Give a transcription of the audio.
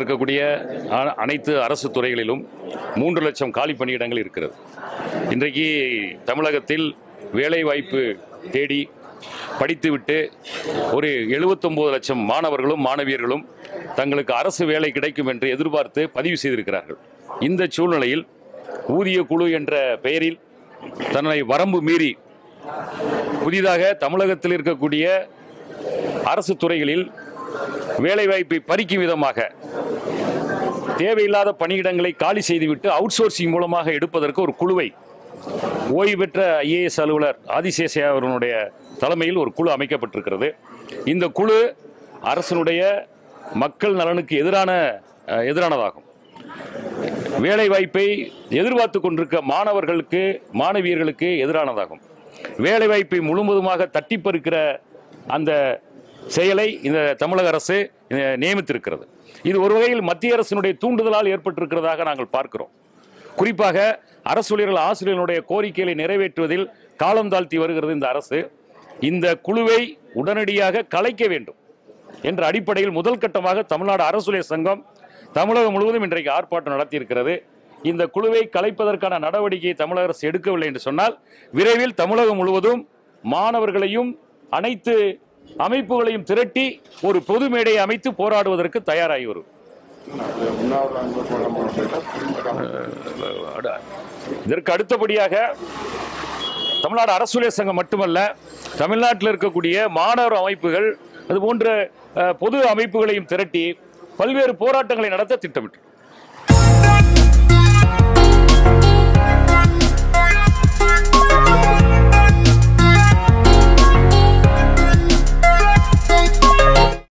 இருக்கக்கூடிய அனைத்து அரசு துறைகளிலும் 3 லட்சம் காலி பணியிடங்கள் இருக்கிறது. இன்றைக்கு தமிழகத்தில் வேலைவாய்ப்பு தேடி படித்துவிட்டு ஒரு 79 லட்சம் மாணவர்களும் மாணவியர்களும் தங்களுக்கு அரசு வேலை கிடைக்கும் என்று எதிர்பார்த்து பதிவு செய்திருக்கிறார்கள். இந்த சூழ்நிலையில் ஊதிய குழு என்ற பெயரில் தன்னை வரம்பு மீறி புதிதாக தமிழகத்தில் இருக்கக்கூடிய அரசு துறைகளில் வேலைவாய்ப்பை பறிக்கும் விதமாக தேவையில்லாத பணியிடங்களை காலி செய்துவிட்டு அவுட் சோர்சிங் மூலமாக எடுப்பதற்கு ஒரு குழுவை ஓய்வு பெற்ற IAS அலுவலர் ஆதிசேஷையா அவர்களுடைய தலைமையில் ஒரு குழு அமைக்கப்பட்டிருக்கிறது. இந்த குழு அரசனுடைய மக்கள் நலனுக்கு எதிரானதாகும். வேலைவாய்ப்பை எதிர்பார்த்து கொண்டிருக்க மாணவர்களுக்கு மாணவியர்களுக்கு எதிரானதாகும். வேலைவாய்ப்பை முழுவதுமாக தட்டிப்பறிக்கிற அந்த செயலை இந்த தமிழக அரசு நியமித்திருக்கிறது. இது ஒரு வகையில் மத்திய அரசினுடைய தூண்டுதலால் ஏற்பட்டிருக்கிறதாக நாங்கள் பார்க்கிறோம். குறிப்பாக அரசு ஊழியர்கள் ஆசிரியர்களுடைய கோரிக்கைகளை நிறைவேற்றுவதில் காலம் தாழ்த்தி வருகிறது இந்த அரசு. இந்த குழுவை உடனடியாக கலைக்க வேண்டும் என்ற அடிப்படையில் முதல் கட்டமாக தமிழ்நாடு அரசு ஊழியர் சங்கம் தமிழகம் முழுவதும் இன்றைக்கு ஆர்ப்பாட்டம் நடத்தியிருக்கிறது. இந்த குழுவை கலைப்பதற்கான நடவடிக்கையை தமிழக அரசு எடுக்கவில்லை என்று சொன்னால் விரைவில் தமிழகம் முழுவதும் மாணவர்களையும் அனைத்து அமைப்புகளையும் திரட்டி ஒரு பொது மேடையை அமைத்து போராடுவதற்கு தயாராகி வரும். இதற்கு அடுத்தபடியாக தமிழ்நாடு அரசு ஊழியர் சங்கம் மட்டுமல்ல, தமிழ்நாட்டில் இருக்கக்கூடிய மாணவர் அமைப்புகள் அதுபோன்ற பொது அமைப்புகளையும் திரட்டி பல்வேறு போராட்டங்களை நடத்த திட்டமிட்டு